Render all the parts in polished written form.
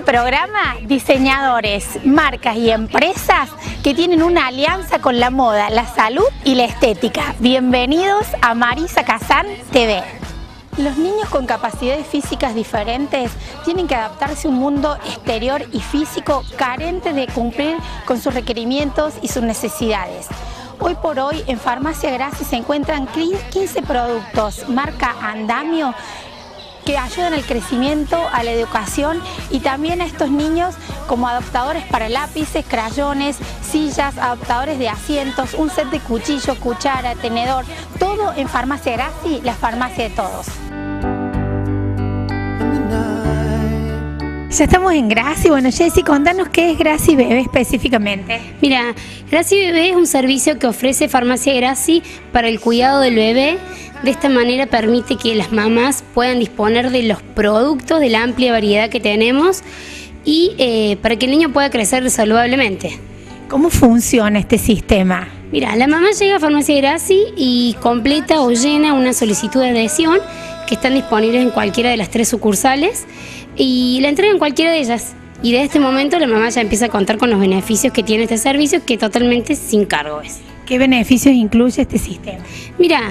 programa diseñadores, marcas y empresas que tienen una alianza con la moda, la salud y la estética. Bienvenidos a Marisa Kazan TV. Los niños con capacidades físicas diferentes tienen que adaptarse a un mundo exterior y físico carente de cumplir con sus requerimientos y sus necesidades. Hoy por hoy en Farmacia Grassi se encuentran 15 productos marca Andamio que ayudan al crecimiento, a la educación y también a estos niños como adaptadores para lápices, crayones, sillas, adaptadores de asientos, un set de cuchillo, cuchara, tenedor, todo en Farmacia Grassi, la farmacia de todos. Ya estamos en Grassi. Bueno, Jessy, contanos qué es Grassi Bebé específicamente. Mira, Grassi Bebé es un servicio que ofrece Farmacia Grassi para el cuidado del bebé. De esta manera permite que las mamás puedan disponer de los productos, de la amplia variedad que tenemos y para que el niño pueda crecer saludablemente. ¿Cómo funciona este sistema? Mira, la mamá llega a Farmacia Grassi y completa o llena una solicitud de adhesión que están disponibles en cualquiera de las 3 sucursales y la entregan en cualquiera de ellas. Y de este momento la mamá ya empieza a contar con los beneficios que tiene este servicio, que totalmente sin cargo es. ¿Qué beneficios incluye este sistema? Mira,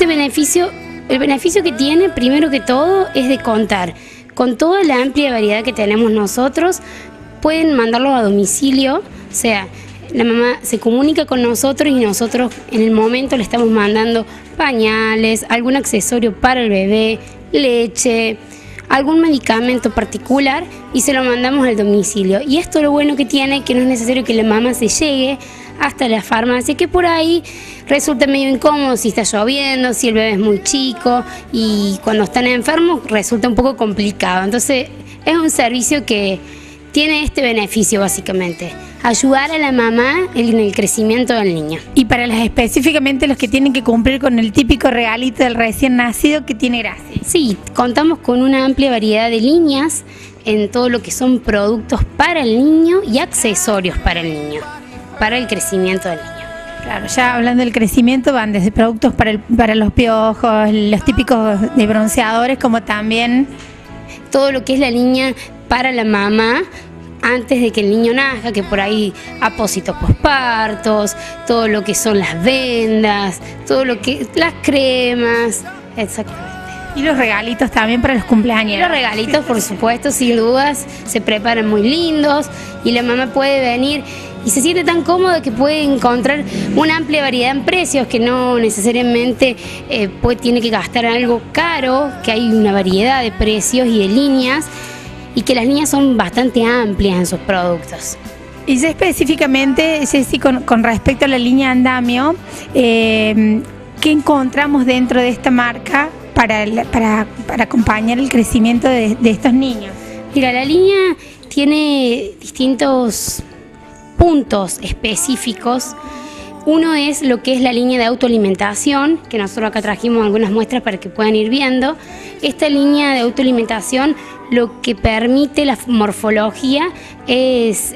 el beneficio que tiene, primero que todo, es de contar con toda la amplia variedad que tenemos nosotros. Pueden mandarlo a domicilio, o sea, la mamá se comunica con nosotros y nosotros en el momento le estamos mandando pañales, algún accesorio para el bebé, leche, algún medicamento particular y se lo mandamos al domicilio. Y esto lo bueno que tiene, que no es necesario que la mamá se llegue hasta la farmacia, que por ahí resulta medio incómodo si está lloviendo, si el bebé es muy chico y cuando están enfermos resulta un poco complicado. Entonces es un servicio que tiene este beneficio básicamente, ayudar a la mamá en el crecimiento del niño. Y para específicamente los que tienen que cumplir con el típico regalito del recién nacido que tiene Grassi. Sí, contamos con una amplia variedad de líneas en todo lo que son productos para el niño y accesorios para el niño, para el crecimiento del niño. Claro, ya hablando del crecimiento van desde productos para los piojos, los típicos de bronceadores, como también todo lo que es la línea para la mamá antes de que el niño nazca, que por ahí apósitos pospartos, todo lo que son las vendas, todo lo que las cremas, exactamente. Y los regalitos también para los cumpleaños. Los regalitos, por supuesto, sin dudas, se preparan muy lindos y la mamá puede venir y se siente tan cómoda que puede encontrar una amplia variedad en precios, que no necesariamente tiene que gastar algo caro, que hay una variedad de precios y de líneas y que las líneas son bastante amplias en sus productos. Y ya específicamente, Jessy, con respecto a la línea Andamio, ¿qué encontramos dentro de esta marca para acompañar el crecimiento de estos niños? Mira, la línea tiene distintos puntos específicos. Uno es lo que es la línea de autoalimentación, que nosotros acá trajimos algunas muestras para que puedan ir viendo. Esta línea de autoalimentación lo que permite la morfología es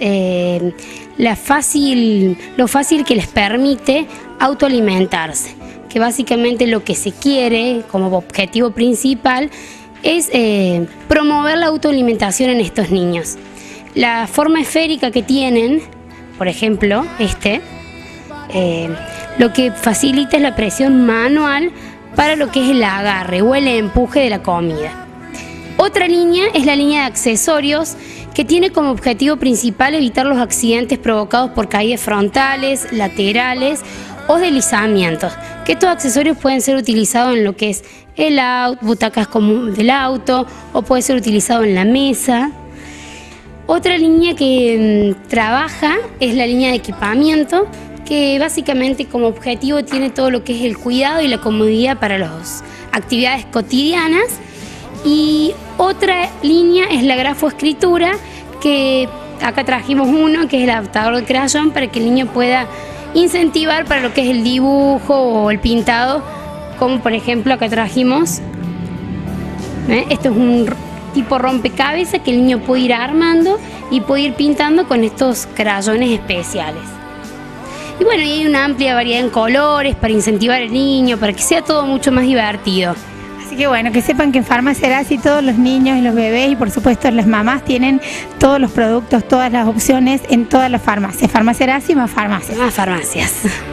lo fácil que les permite autoalimentarse, que básicamente lo que se quiere como objetivo principal es promover la autoalimentación en estos niños. La forma esférica que tienen, por ejemplo, lo que facilita es la presión manual para lo que es el agarre o el empuje de la comida. Otra línea es la línea de accesorios, que tiene como objetivo principal evitar los accidentes provocados por caídas frontales, laterales o deslizamientos, que estos accesorios pueden ser utilizados en lo que es el auto, butacas del auto, o puede ser utilizado en la mesa. Otra línea que trabaja es la línea de equipamiento, que básicamente como objetivo tiene todo lo que es el cuidado y la comodidad para las actividades cotidianas. Y otra línea es la grafoescritura, que acá trajimos uno, que es el adaptador de crayón, para que el niño pueda incentivar para lo que es el dibujo o el pintado, como por ejemplo acá trajimos. Esto es un tipo rompecabezas que el niño puede ir armando y puede ir pintando con estos crayones especiales. Y bueno, y hay una amplia variedad en colores para incentivar al niño, para que sea todo mucho más divertido. Así que bueno, que sepan que en Farmacia Erasi todos los niños y los bebés y por supuesto las mamás tienen todos los productos, todas las opciones en todas las farmacias. Farmacia Erasi, más farmacias. Más farmacias.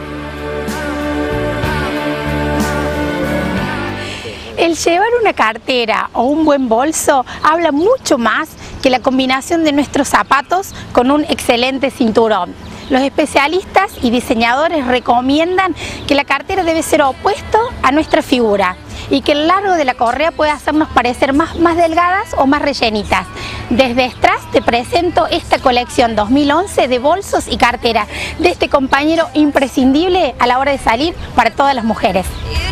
El llevar una cartera o un buen bolso habla mucho más que la combinación de nuestros zapatos con un excelente cinturón. Los especialistas y diseñadores recomiendan que la cartera debe ser opuesto a nuestra figura y que el largo de la correa puede hacernos parecer más delgadas o más rellenitas. Desde Strass te presento esta colección 2011 de bolsos y cartera de este compañero imprescindible a la hora de salir para todas las mujeres.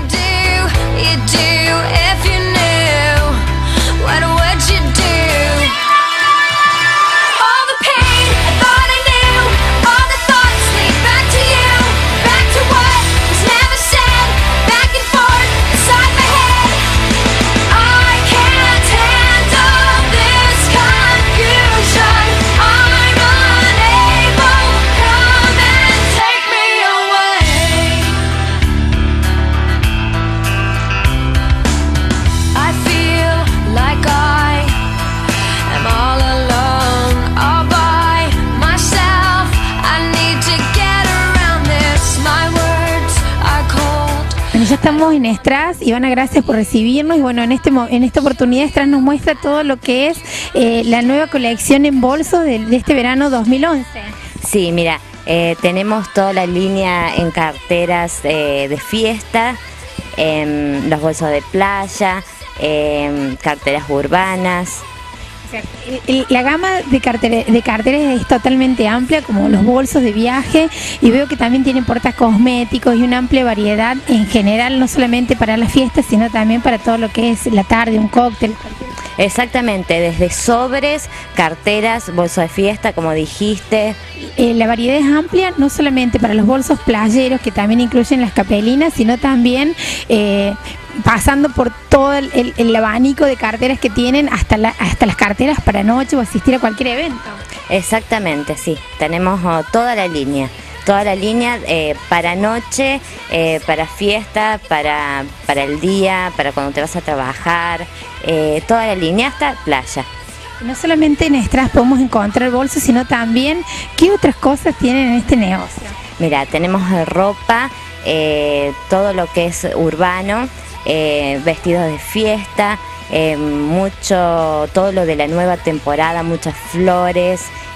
Ya estamos en Strass. Ivana, gracias por recibirnos y bueno, en esta oportunidad Strass nos muestra todo lo que es la nueva colección en bolsos de este verano 2011. Sí, mira, tenemos toda la línea en carteras de fiesta, los bolsos de playa, carteras urbanas. La gama de carteras es totalmente amplia, como los bolsos de viaje, y veo que también tienen portas cosméticos y una amplia variedad en general, no solamente para las fiestas, sino también para todo lo que es la tarde, un cóctel. Exactamente, desde sobres, carteras, bolsos de fiesta, como dijiste. La variedad es amplia, no solamente para los bolsos playeros, que también incluyen las capelinas, sino también pasando por todo el abanico de carteras que tienen, hasta las carteras para noche o asistir a cualquier evento. Exactamente, sí, tenemos toda la línea para noche, para fiesta, para el día, para cuando te vas a trabajar, toda la línea hasta playa. No solamente en Strass podemos encontrar bolsos, sino también, ¿qué otras cosas tienen en este negocio? Mira, tenemos ropa, todo lo que es urbano, vestidos de fiesta, todo lo de la nueva temporada, muchas flores,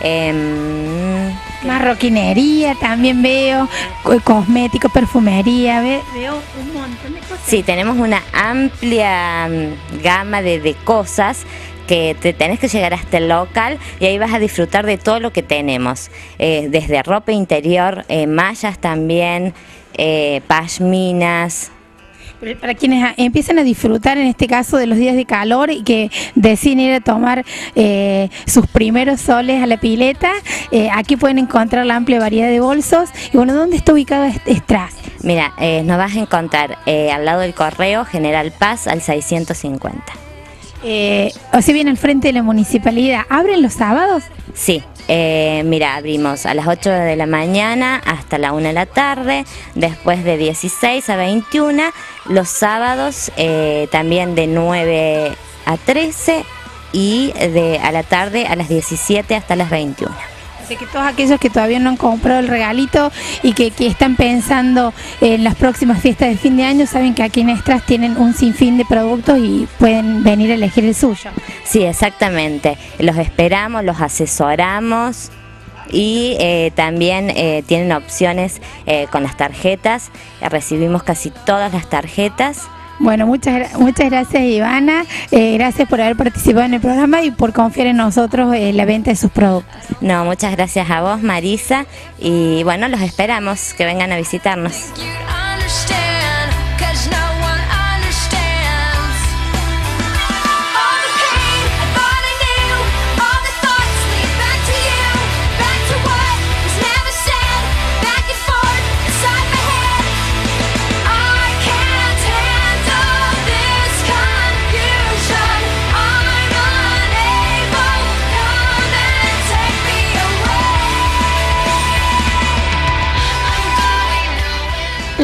marroquinería también veo, cosméticos, perfumería, veo un montón de cosas. Sí, tenemos una amplia gama de cosas que te tenés que llegar hasta el local y ahí vas a disfrutar de todo lo que tenemos, desde ropa interior, mallas también, pashminas. Para quienes empiezan a disfrutar en este caso de los días de calor y que deciden ir a tomar sus primeros soles a la pileta, aquí pueden encontrar la amplia variedad de bolsos. Y bueno, ¿dónde está ubicado Strass? Mira, nos vas a encontrar al lado del correo General Paz al 650. O sea, bien al frente de la municipalidad. ¿Abren los sábados? Sí. Mira, abrimos a las 8 de la mañana hasta la 1 de la tarde, después de 16 a 21, los sábados también de 9 a 13 y a la tarde a las 17 hasta las 21. Así que todos aquellos que todavía no han comprado el regalito y que están pensando en las próximas fiestas de fin de año, saben que aquí en Strass tienen un sinfín de productos y pueden venir a elegir el suyo. Sí, exactamente. Los esperamos, los asesoramos y también tienen opciones con las tarjetas. Recibimos casi todas las tarjetas. Bueno, muchas gracias, Ivana, gracias por haber participado en el programa y por confiar en nosotros en la venta de sus productos. No, muchas gracias a vos, Marisa, y bueno, los esperamos que vengan a visitarnos.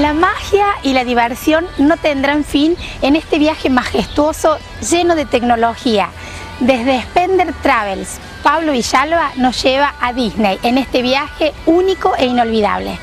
La magia y la diversión no tendrán fin en este viaje majestuoso lleno de tecnología. Desde Spender Travels, Pablo Villalba nos lleva a Disney en este viaje único e inolvidable.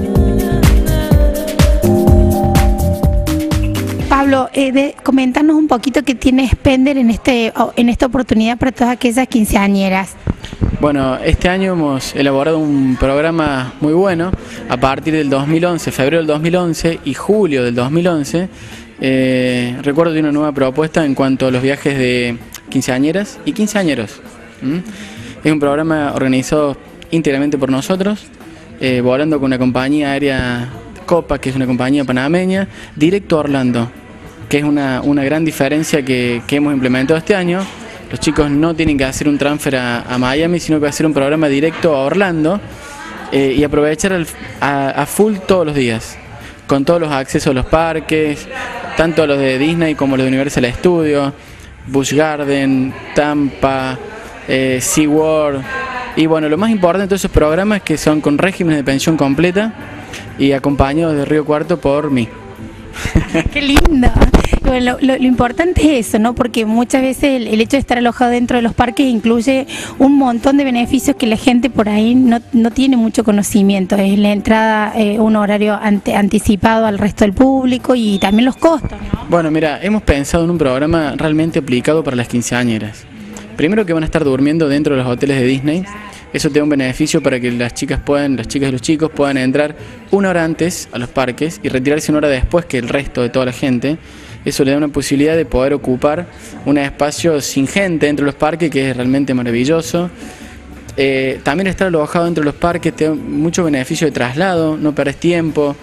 Pablo, comentarnos un poquito qué tiene Spender en esta oportunidad para todas aquellas quinceañeras. Bueno, este año hemos elaborado un programa muy bueno. A partir del 2011, febrero del 2011 y julio del 2011, recuerdo de una nueva propuesta en cuanto a los viajes de quinceañeras y quinceañeros. Es un programa organizado íntegramente por nosotros, volando con una compañía aérea Copa, que es una compañía panameña, directo a Orlando, que es una gran diferencia que hemos implementado este año. Los chicos no tienen que hacer un transfer a Miami, sino que va a ser un programa directo a Orlando y aprovechar a full todos los días, con todos los accesos a los parques, tanto a los de Disney como los de Universal Studios, Busch Garden, Tampa, SeaWorld. Y bueno, lo más importante de todos esos programas es que son con regímenes de pensión completa y acompañados de Río Cuarto por mí. ¡Qué lindo! Bueno, lo importante es eso, ¿no? Porque muchas veces el hecho de estar alojado dentro de los parques incluye un montón de beneficios que la gente por ahí no tiene mucho conocimiento. Es la entrada, un horario anticipado al resto del público y también los costos, ¿no? Bueno, mira, hemos pensado en un programa realmente aplicado para las quinceañeras. Primero, que van a estar durmiendo dentro de los hoteles de Disney. Eso te da un beneficio para que las chicas y los chicos puedan entrar una hora antes a los parques y retirarse una hora después que el resto de toda la gente. Eso le da una posibilidad de poder ocupar un espacio sin gente dentro de los parques, que es realmente maravilloso. También estar alojado dentro de los parques te da mucho beneficio de traslado, no perdés tiempo.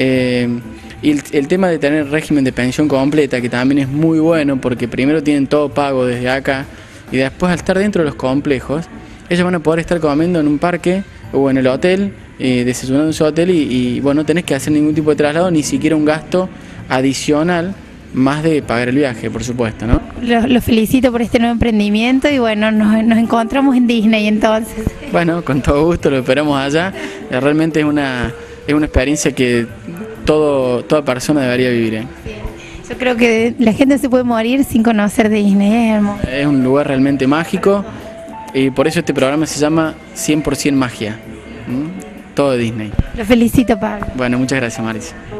Y el tema de tener régimen de pensión completa, que también es muy bueno, porque primero tienen todo pago desde acá y después, al estar dentro de los complejos, ellos van a poder estar comiendo en un parque o en el hotel, desayunando en su hotel y bueno, no tenés que hacer ningún tipo de traslado, ni siquiera un gasto adicional, más de pagar el viaje, por supuesto, ¿no? Los felicito por este nuevo emprendimiento y bueno, nos encontramos en Disney entonces. Bueno, con todo gusto, lo esperamos allá. Realmente es una experiencia que toda persona debería vivir, ¿eh? Yo creo que la gente se puede morir sin conocer Disney, es hermoso. Es un lugar realmente mágico y por eso este programa se llama 100% Magia. Todo de Disney. Lo felicito, Pablo. Bueno, muchas gracias, Marisa.